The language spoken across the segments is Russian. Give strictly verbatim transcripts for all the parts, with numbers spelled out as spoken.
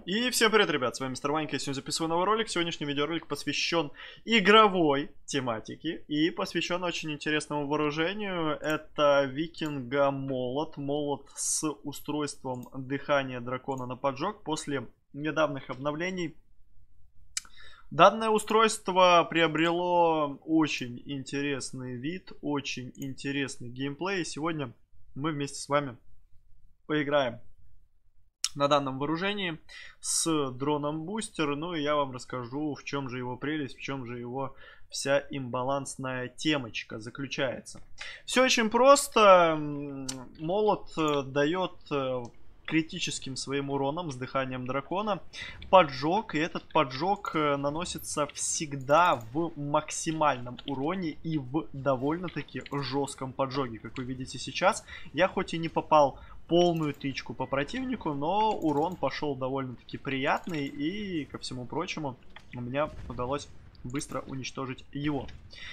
И всем привет, ребят, с вами Мистер Ванька, я сегодня записываю новый ролик. Сегодняшний видеоролик посвящен игровой тематике и посвящен очень интересному вооружению. Это викинга молот, молот с устройством дыхания дракона на поджог. После недавних обновлений данное устройство приобрело очень интересный вид, очень интересный геймплей. И сегодня мы вместе с вами поиграем на данном вооружении с дроном бустер. Ну и я вам расскажу, в чем же его прелесть, в чем же его вся имбалансная темочка заключается. Все очень просто. Молот дает критическим своим уроном с дыханием дракона поджог, и этот поджог наносится всегда в максимальном уроне и в довольно-таки жестком поджоге. Как вы видите сейчас, я хоть и не попал полную тычку по противнику, но урон пошел довольно-таки приятный, и ко всему прочему у меня удалось быстро уничтожить его.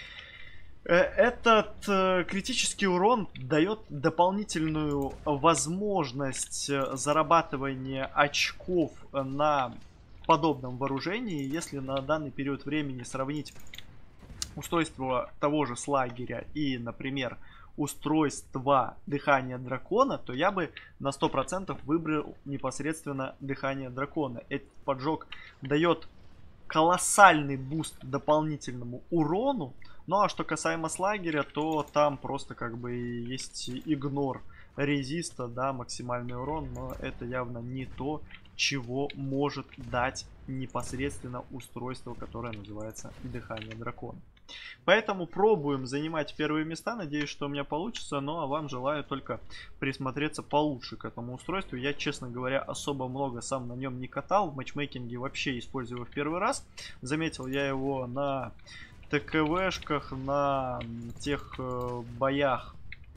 Этот э, критический урон дает дополнительную возможность зарабатывания очков на подобном вооружении. Если на данный период времени сравнить устройство того же слагеря и, например, устройство дыхания дракона, то я бы на сто процентов выбрал непосредственно дыхание дракона. Этот поджог дает колоссальный буст дополнительному урону. Ну а что касаемо слагеря, то там просто как бы есть игнор резиста, да, максимальный урон, но это явно не то, чего может дать непосредственно устройство, которое называется дыхание дракона. Поэтому пробуем занимать первые места. Надеюсь, что у меня получится. Ну а вам желаю только присмотреться получше к этому устройству. Я, честно говоря, особо много сам на нем не катал. В матчмейкинге вообще использую его в первый раз. Заметил я его на ТКВшках, на тех э, боях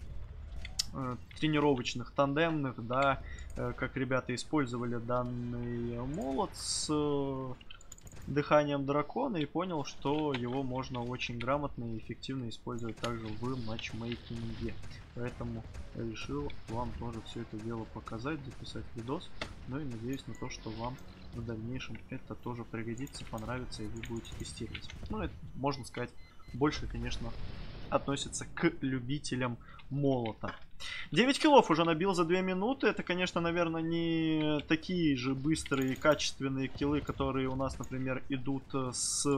э, тренировочных, тандемных, да, э, как ребята использовали данный молот с э, дыханием дракона, и понял, что его можно очень грамотно и эффективно использовать также в матчмейкинге. Поэтому решил вам тоже все это дело показать, записать видос. Ну и надеюсь на то, что вам в дальнейшем это тоже пригодится, понравится, и вы будете тестировать. Ну, это, можно сказать, больше, конечно, относится к любителям молота. девять киллов уже набил за две минуты. Это, конечно, наверное, не такие же быстрые и качественные киллы, которые у нас, например, идут с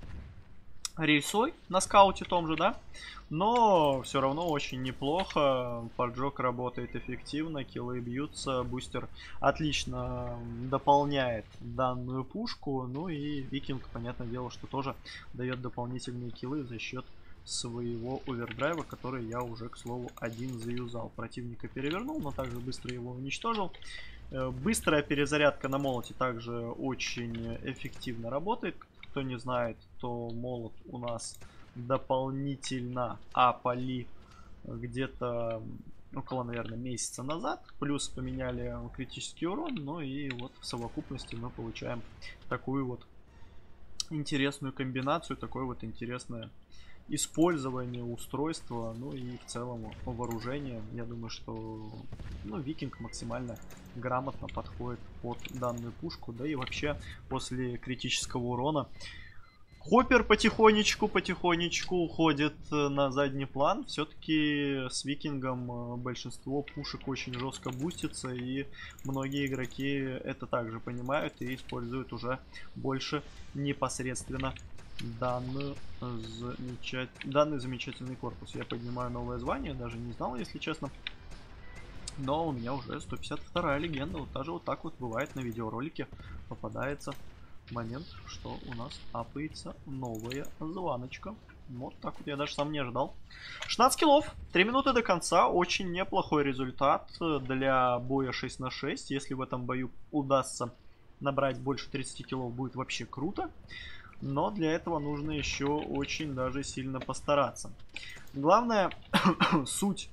рейсой на скауте том же, да? Но все равно очень неплохо. Поджог работает эффективно, киллы бьются. Бустер отлично дополняет данную пушку. Ну и викинг, понятное дело, что тоже дает дополнительные киллы за счет своего овердрайва, который я уже, к слову, один заюзал. Противника перевернул, но также быстро его уничтожил. Быстрая перезарядка на молоте также очень эффективно работает. Кто не знает, то молот у нас дополнительно апали где-то около, наверное, месяца назад. Плюс поменяли критический урон. Ну и вот в совокупности мы получаем такую вот интересную комбинацию, такое вот интересное использование устройства, ну и в целом вооружение. Я думаю, что ну, викинг максимально грамотно подходит под данную пушку. Да и вообще после критического урона Хоппер потихонечку, потихонечку уходит на задний план. Все-таки с викингом большинство пушек очень жестко бустится, и многие игроки это также понимают и используют уже больше непосредственно данную замечать... данный замечательный корпус. Я поднимаю новое звание, даже не знал, если честно. Но у меня уже сто пятьдесят вторая легенда. Вот даже вот так вот бывает на видеоролике. Попадается момент, что у нас апается новая званочка. Вот так вот я даже сам не ожидал. шестнадцать киллов, три минуты до конца. Очень неплохой результат для боя шесть на шесть. Если в этом бою удастся набрать больше тридцати киллов, будет вообще круто. Но для этого нужно еще очень даже сильно постараться. Главная суть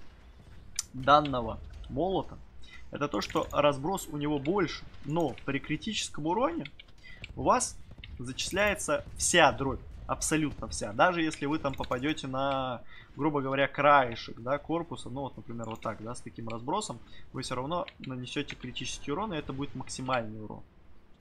данного молота — это то, что разброс у него больше. Но при критическом уроне у вас зачисляется вся дробь. Абсолютно вся. Даже если вы там попадете на, грубо говоря, краешек, да, корпуса, ну вот, например, вот так, да, с таким разбросом, вы все равно нанесете критический урон, и это будет максимальный урон.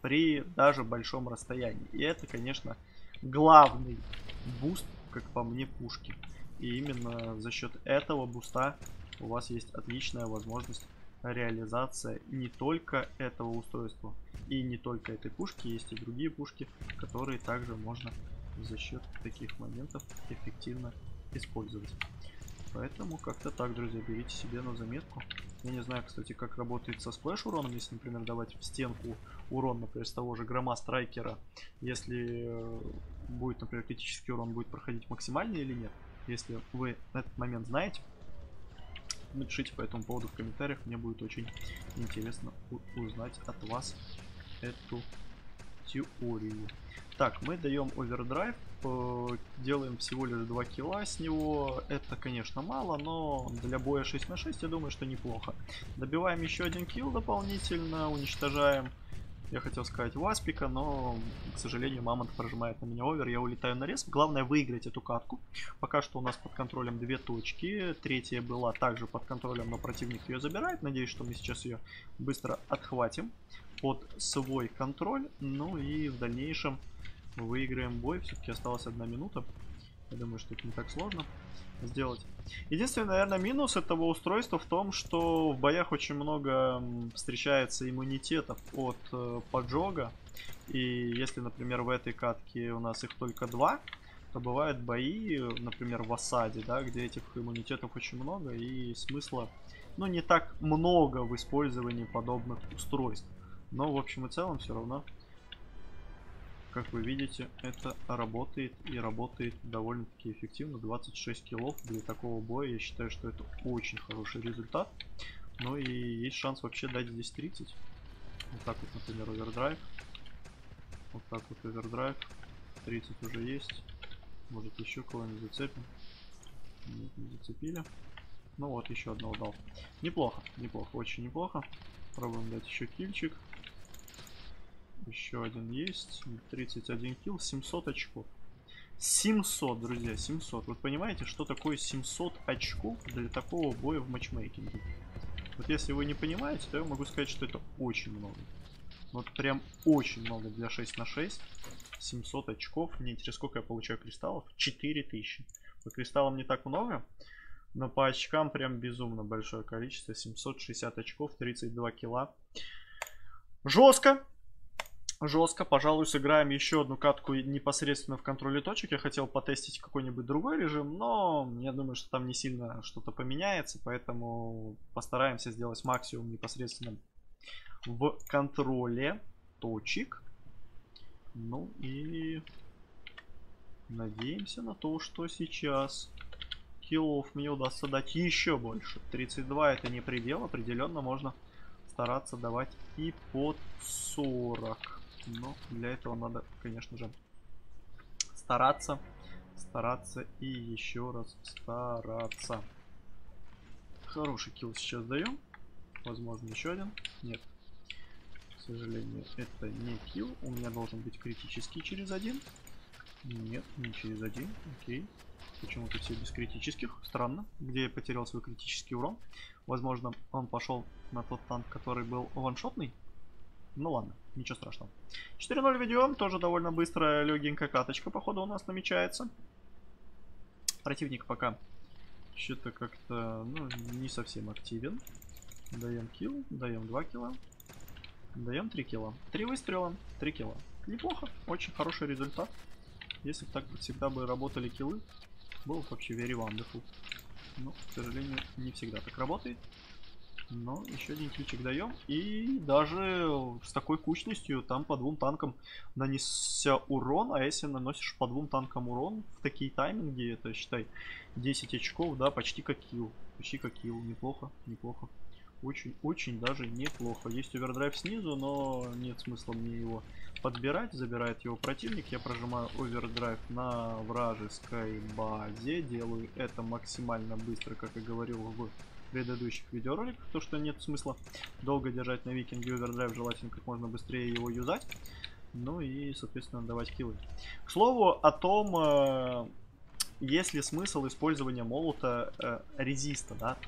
при даже большом расстоянии. И это, конечно, главный буст, как по мне, пушки. И именно за счет этого буста у вас есть отличная возможность реализация не только этого устройства и не только этой пушки, есть и другие пушки, которые также можно за счет таких моментов эффективно использовать. Поэтому как-то так, друзья, берите себе на заметку. Я не знаю, кстати, как работает со сплэш уроном, если, например, давать в стенку урон, например, с того же Грома Страйкера, если будет, например, критический урон будет проходить максимальный или нет. Если вы этот момент знаете, напишите по этому поводу в комментариях, мне будет очень интересно узнать от вас эту теорию. Так, мы даем овердрайв, делаем всего лишь два килла с него. Это, конечно, мало, но для боя шесть на шесть я думаю, что неплохо. Добиваем еще один килл дополнительно, уничтожаем, я хотел сказать, Васпика, но, к сожалению, Мамонт прожимает на меня овер, я улетаю на респ. Главное выиграть эту катку. Пока что у нас под контролем две точки, третья была также под контролем, но противник ее забирает. Надеюсь, что мы сейчас ее быстро отхватим под свой контроль. Ну и в дальнейшем выиграем бой. Все-таки осталась одна минута. Я думаю, что это не так сложно сделать. Единственный, наверное, минус этого устройства в том, что в боях очень много встречается иммунитетов от э, поджога. И если, например, в этой катке у нас их только два, то бывают бои, например, в осаде, да, где этих иммунитетов очень много, и смысла, ну, не так много в использовании подобных устройств. Но, в общем и целом, все равно, как вы видите, это работает и работает довольно-таки эффективно. двадцать шесть киллов для такого боя. Я считаю, что это очень хороший результат. Ну и есть шанс вообще дать здесь тридцать. Вот так вот, например, овердрайв. Вот так вот овердрайв. тридцать уже есть. Может, еще кого-нибудь зацепим. Нет, не зацепили. Ну вот, еще одного дал. Неплохо, неплохо, очень неплохо. Пробуем дать еще кильчик. Еще один есть. тридцать один килл, семьсот очков. семьсот, друзья, семьсот. Вы понимаете, что такое семьсот очков для такого боя в матчмейкинге? Вот если вы не понимаете, то я могу сказать, что это очень много. Вот прям очень много для шесть на шесть. семьсот очков. Мне интересно, сколько я получаю кристаллов? четыре тысячи. По кристаллам не так много, но по очкам прям безумно большое количество. семьсот шестьдесят очков, тридцать два килла. Жестко. Жестко, пожалуй, сыграем еще одну катку непосредственно в контроле точек. Я хотел потестить какой-нибудь другой режим, но я думаю, что там не сильно что-то поменяется, поэтому постараемся сделать максимум непосредственно в контроле точек. Ну и надеемся на то, что сейчас киллов мне удастся дать еще больше. тридцать два это не предел, определенно можно стараться давать и под сорок. Но для этого надо, конечно же, стараться, стараться и еще раз стараться. Хороший килл сейчас даем. Возможно, еще один. Нет. К сожалению, это не килл. У меня должен быть критический через один. Нет, не через один. Окей. Почему-то все без критических. Странно. Где я потерял свой критический урон. Возможно, он пошел на тот танк, который был ваншотный. Ну ладно, ничего страшного. четыре ноль ведем. Тоже довольно быстрая, легенькая каточка, походу, у нас намечается. Противник пока что-то как-то, ну, не совсем активен. Даем килл, даем два килла. Даем три килла. три выстрела, три килла. Неплохо, очень хороший результат. Если бы так всегда бы работали киллы, было бы вообще very wonderful. Но, к сожалению, не всегда так работает. Но еще один кильчик даем. И даже с такой кучностью там по двум танкам нанесся урон. А если наносишь по двум танкам урон в такие тайминги, это, считай, десять очков, да, почти как килл. Почти как килл. Неплохо, неплохо. Очень-очень даже неплохо. Есть овердрайв снизу, но нет смысла мне его подбирать. Забирает его противник. Я прожимаю овердрайв на вражеской базе. Делаю это максимально быстро, как и говорил в предыдущих видеороликах. То, что нет смысла долго держать на викинге овердрайв. Желательно как можно быстрее его юзать. Ну и, соответственно, давать киллы. К слову о том, есть ли смысл использования молота резиста, да, то есть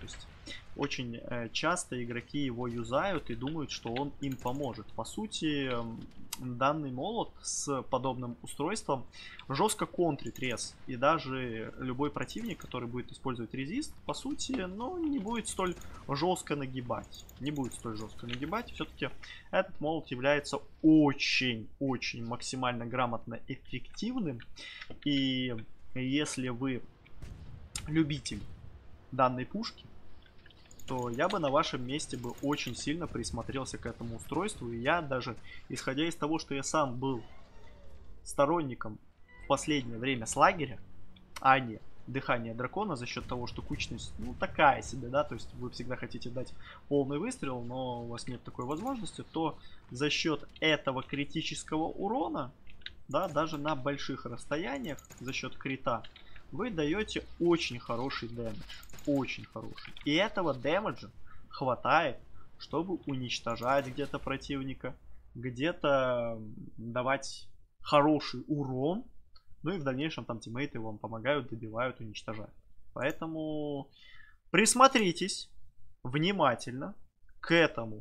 очень э, часто игроки его юзают и думают, что он им поможет. По сути, э, данный молот с подобным устройством жестко контрит рез. И даже любой противник, который будет использовать резист, по сути, ну, не будет столь жестко нагибать. Не будет столь жестко нагибать. Все-таки этот молот является очень-очень максимально грамотно эффективным. И если вы любитель данной пушки, то я бы на вашем месте бы очень сильно присмотрелся к этому устройству. И я даже, исходя из того, что я сам был сторонником в последнее время слагеря, а не дыхание дракона, за счет того, что кучность, ну, такая себе, да, то есть вы всегда хотите дать полный выстрел, но у вас нет такой возможности, то за счет этого критического урона, да, даже на больших расстояниях, за счет крита, вы даете очень хороший дэмэдж. Очень хороший. И этого дэмэджа хватает, чтобы уничтожать где-то противника, где-то давать хороший урон. Ну и в дальнейшем там тиммейты вам помогают, добивают, уничтожают. Поэтому присмотритесь внимательно к этому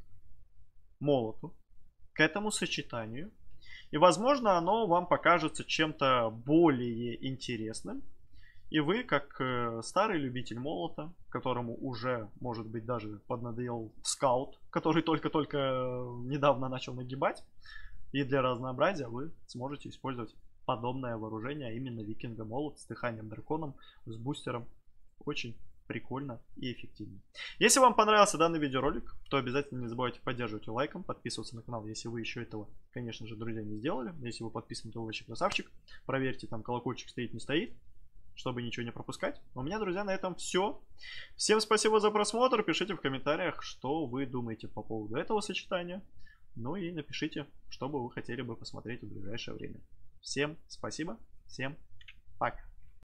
молоту, к этому сочетанию. И, возможно, оно вам покажется чем-то более интересным. И вы, как э, старый любитель молота, которому уже, может быть, даже поднадоел скаут, который только-только недавно начал нагибать, и для разнообразия вы сможете использовать подобное вооружение, а именно викинга молот с дыханием драконом, с бустером. Очень прикольно и эффективно. Если вам понравился данный видеоролик, то обязательно не забывайте поддерживать его лайком, подписываться на канал, если вы еще этого, конечно же, друзья, не сделали. Если вы подписаны, то вы вообще красавчик. Проверьте, там колокольчик стоит, не стоит, чтобы ничего не пропускать. У меня, друзья, на этом все. Всем спасибо за просмотр. Пишите в комментариях, что вы думаете по поводу этого сочетания. Ну и напишите, что бы вы хотели бы посмотреть в ближайшее время. Всем спасибо. Всем пока.